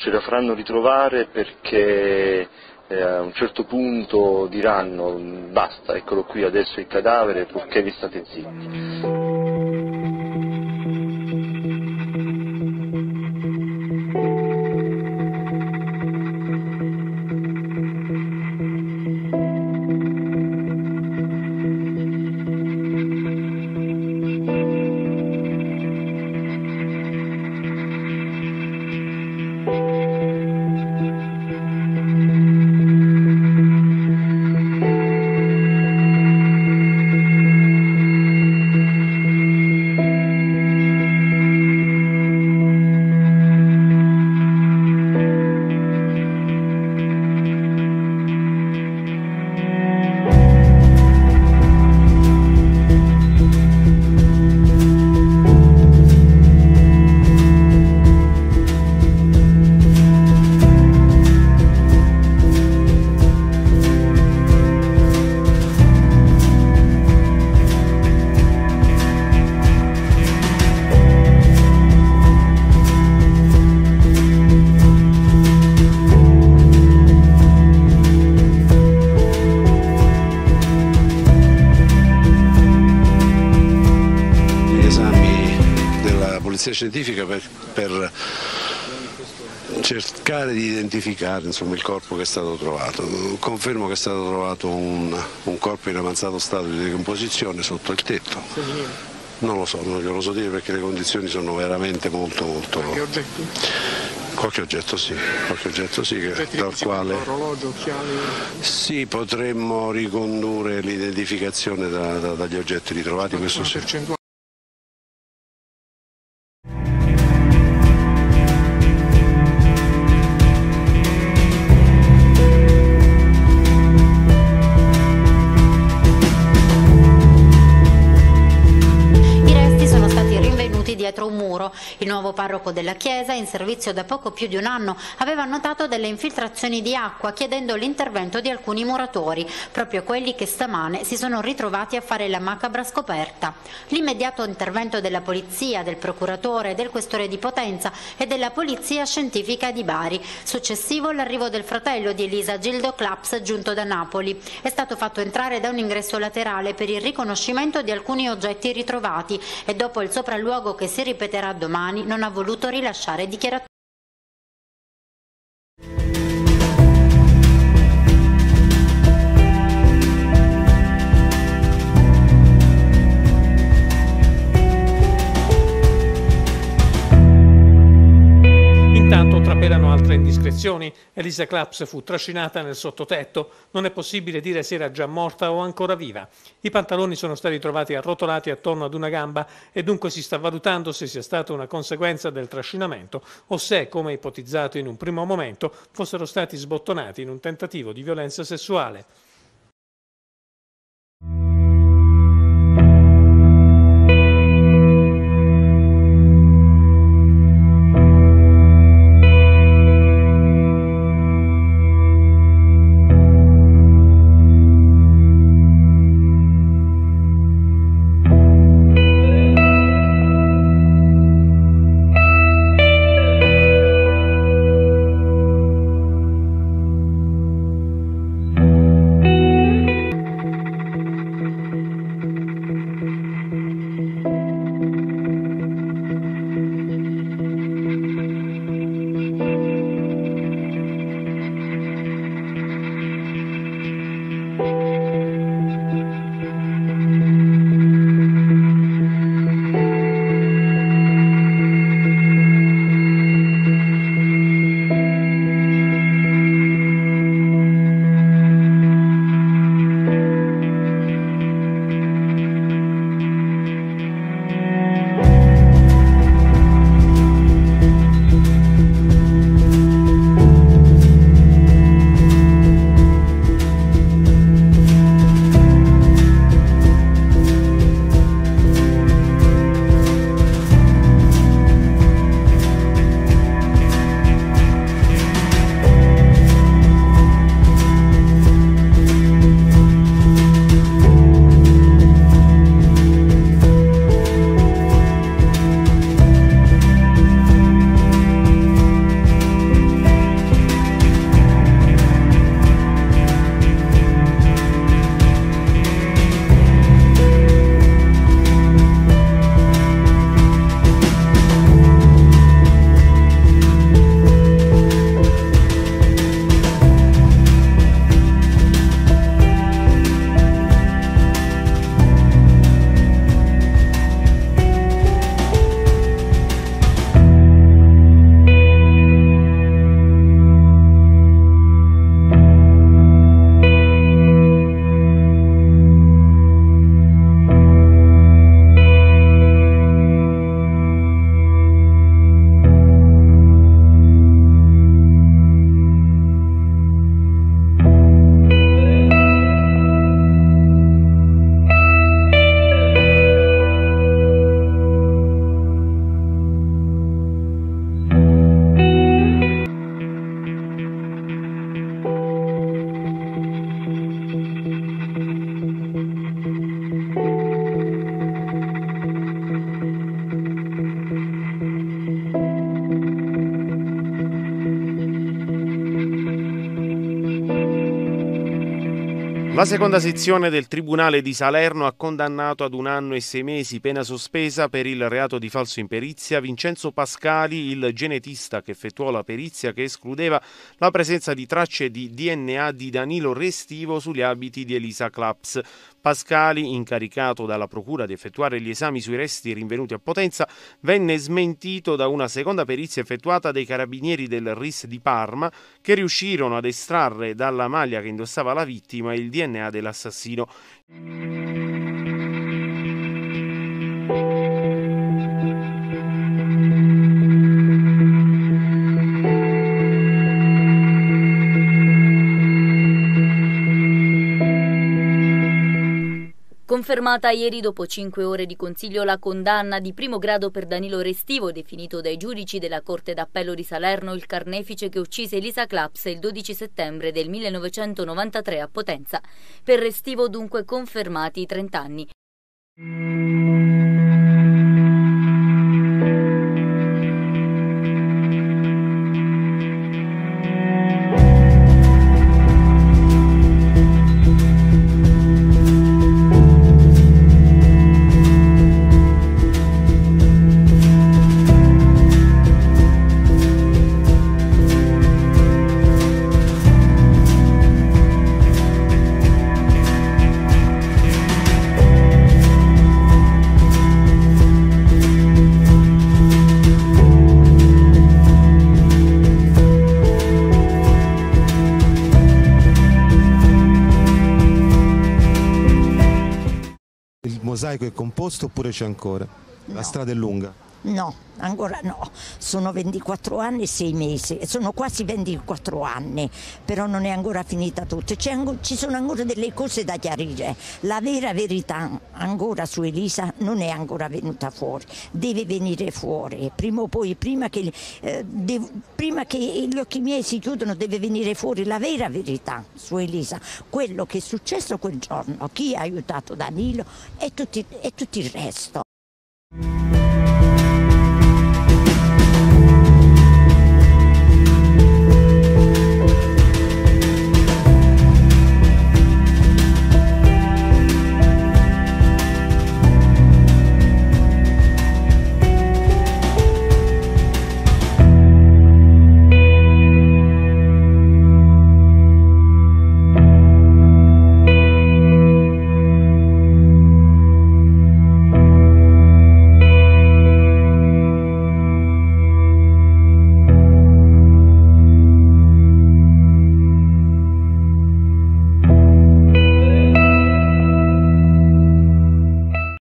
ce la faranno ritrovare perché a un certo punto diranno basta, eccolo qui adesso il cadavere, purché vi state zitti. Scientifica per cercare di identificare il corpo che è stato trovato. Confermo che è stato trovato un corpo in avanzato stato di decomposizione sotto il tetto. Non lo so, non glielo so dire perché le condizioni sono veramente molto. Qualche oggetto? Qualche oggetto sì, dal quale orologio, occhiali. Sì, potremmo ricondurre l'identificazione dagli oggetti ritrovati, questo sì. Dietro un muro. Il nuovo parroco della chiesa, in servizio da poco più di un anno, aveva notato delle infiltrazioni di acqua chiedendo l'intervento di alcuni muratori, proprio quelli che stamane si sono ritrovati a fare la macabra scoperta. L'immediato intervento della polizia, del procuratore, del questore di Potenza e della polizia scientifica di Bari. Successivo l'arrivo del fratello di Elisa, Gildo Claps, giunto da Napoli. È stato fatto entrare da un ingresso laterale per il riconoscimento di alcuni oggetti ritrovati e dopo il sopralluogo che si ripeterà domani non ha voluto rilasciare dichiarazioni. Intanto trapelano altre indiscrezioni. Elisa Claps fu trascinata nel sottotetto. Non è possibile dire se era già morta o ancora viva. I pantaloni sono stati trovati arrotolati attorno ad una gamba e dunque si sta valutando se sia stata una conseguenza del trascinamento o se, come ipotizzato in un primo momento, fossero stati sbottonati in un tentativo di violenza sessuale. La seconda sezione del Tribunale di Salerno ha condannato ad 1 anno e 6 mesi pena sospesa per il reato di falso in perizia Vincenzo Pascali, il genetista che effettuò la perizia che escludeva la presenza di tracce di DNA di Danilo Restivo sugli abiti di Elisa Claps. Pascali, incaricato dalla procura di effettuare gli esami sui resti rinvenuti a Potenza, venne smentito da una seconda perizia effettuata dai carabinieri del RIS di Parma, che riuscirono ad estrarre dalla maglia che indossava la vittima il DNA dell'assassino. Confermata ieri dopo 5 ore di consiglio la condanna di primo grado per Danilo Restivo, definito dai giudici della Corte d'Appello di Salerno il carnefice che uccise Elisa Claps il 12 settembre del 1993 a Potenza. Per Restivo dunque confermati i 30 anni. Il mosaico è composto oppure c'è ancora? No. La strada è lunga? No, ancora no, sono 24 anni e 6 mesi, sono quasi 24 anni, però non è ancora finita tutto, ci sono ancora delle cose da chiarire, la vera verità ancora su Elisa non è ancora venuta fuori, deve venire fuori, prima o poi, prima che gli occhi miei si chiudono deve venire fuori la vera verità su Elisa, quello che è successo quel giorno, chi ha aiutato Danilo e tutto il resto.